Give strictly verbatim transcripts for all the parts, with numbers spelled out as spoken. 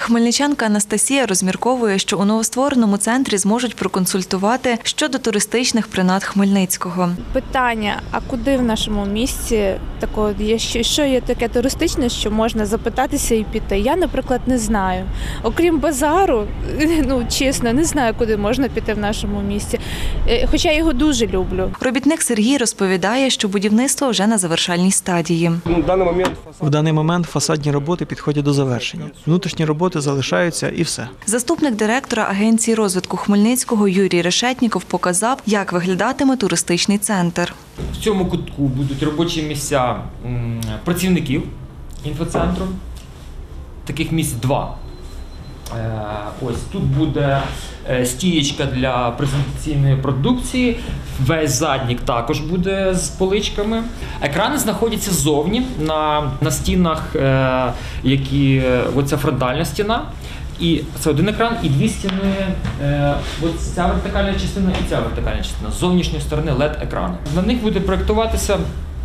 Хмельничанка Анастасія розмірковує, що у новоствореному центрі зможуть проконсультувати щодо туристичних принад Хмельницького. Питання, а куди в нашому місті такого є, що є таке туристичне, що можна запитатися і піти? Я, наприклад, не знаю. Окрім базару, ну чесно, не знаю, куди можна піти в нашому місті. Хоча я його дуже люблю. Робітник Сергій розповідає, що будівництво вже на завершальній стадії. В даний момент фасадні роботи підходять до завершення. Внутрішні роботи залишаються і все. Заступник директора Агенції розвитку Хмельницького Юрій Решетніков показав, як виглядатиме туристичний центр. В цьому кутку будуть робочі місця працівників інфоцентру. Таких місць два. Ось тут буде стієчка для презентаційної продукції, весь заднік також буде з поличками. Екрани знаходяться ззовні на, на стінах, які оця фронтальна стіна. І це один екран і дві стіни, ось ця вертикальна частина і ця вертикальна частина. З зовнішньої сторони лед екрани. На них буде проєктуватися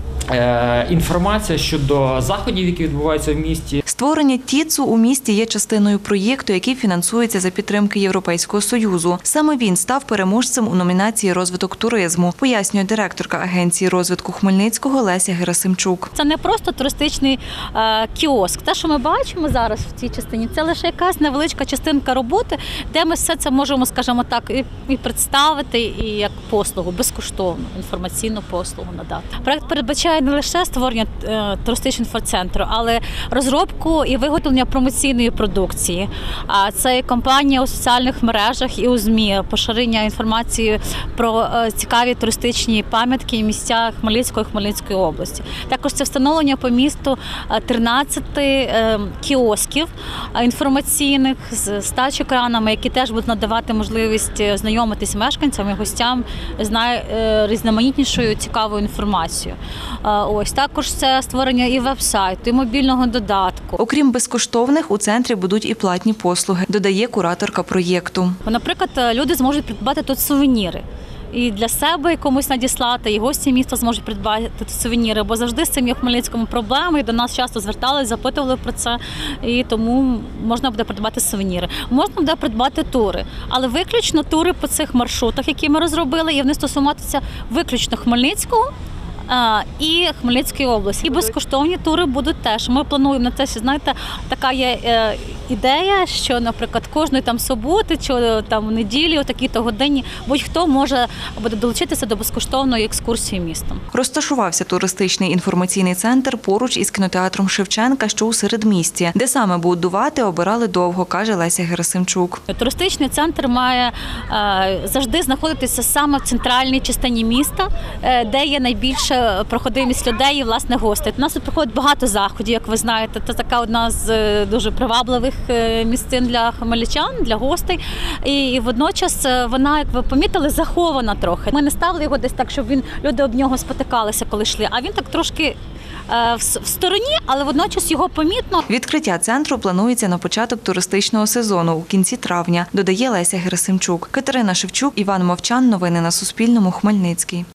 інформація щодо заходів, які відбуваються в місті. Створення ТІЦу у місті є частиною проєкту, який фінансується за підтримки Європейського Союзу. Саме він став переможцем у номінації «Розвиток туризму», пояснює директорка Агенції розвитку Хмельницького Леся Герасимчук. Це не просто туристичний е, кіоск. Те, що ми бачимо зараз в цій частині, це лише якась невеличка частинка роботи, де ми все це можемо, скажімо так, і, і представити, і як послугу, безкоштовну інформаційну послугу надати. Проєкт передбачає не лише створення е, туристичного інфоцентру, але розробку і виготовлення промоційної продукції. А це і кампанія у соціальних мережах і у ЗМІ, поширення інформації про е, цікаві туристичні пам'ятки і місця Хмельницької і Хмельницької області. Також це встановлення по місту тринадцяти е, кіосків е, інформаційних з тач-екранами, які теж будуть надавати можливість знайомитись мешканцям і гостям з найрізноманітнішою цікавою інформацією. Ось також це створення і веб-сайту, і мобільного додатку. Окрім безкоштовних, у центрі будуть і платні послуги, додає кураторка проєкту. Наприклад, люди зможуть придбати тут сувеніри. І для себе комусь надіслати, і гості міста зможуть придбати сувеніри, бо завжди з цим є в Хмельницькому проблеми, і до нас часто звертались, запитували про це, і тому можна буде придбати сувеніри. Можна буде придбати тури, але виключно тури по цих маршрутах, які ми розробили, і вони стосуватися виключно Хмельницького і Хмельницької області. І безкоштовні тури будуть теж. Ми плануємо на це, знаєте, така є е, ідея, що, наприклад, кожної там суботи чи там неділі, о такій-то годині, будь-хто може буде долучитися до безкоштовної екскурсії містом. Розташувався туристичний інформаційний центр поруч із кінотеатром Шевченка, що у середмісті. Де саме будувати, обирали довго, каже Леся Герасимчук. Туристичний центр має е, завжди знаходитися саме в центральній частині міста, е, де є найбільше проходимість людей і, власне, гостей. У нас тут проходить багато заходів, як ви знаєте. Це така одна з дуже привабливих місцин для хмельничан, для гостей. І, і водночас вона, як ви помітили, захована трохи. Ми не ставили його десь так, щоб він, люди об нього спотикалися, коли йшли, а він так трошки в стороні, але водночас його помітно. Відкриття центру планується на початок туристичного сезону у кінці травня, додає Леся Герасимчук. Катерина Шевчук, Іван Мовчан. Новини на Суспільному. Хмельницький.